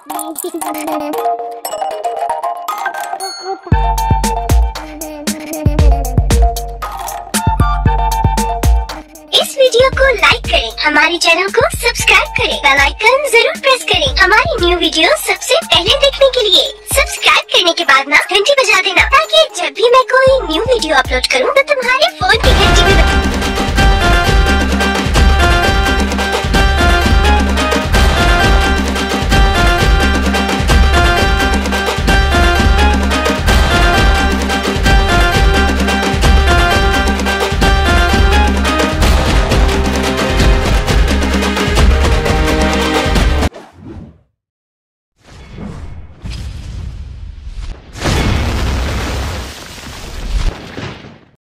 इस वीडियो को लाइक करें, हमारे चैनल को सब्सक्राइब करें, बेल आइकन जरूर प्रेस करें हमारी न्यू वीडियो सबसे पहले देखने के लिए। सब्सक्राइब करने के बाद ना घंटी बजा देना, ताकि जब भी मैं कोई न्यू वीडियो अपलोड करूं तो तुम्हारे फोन की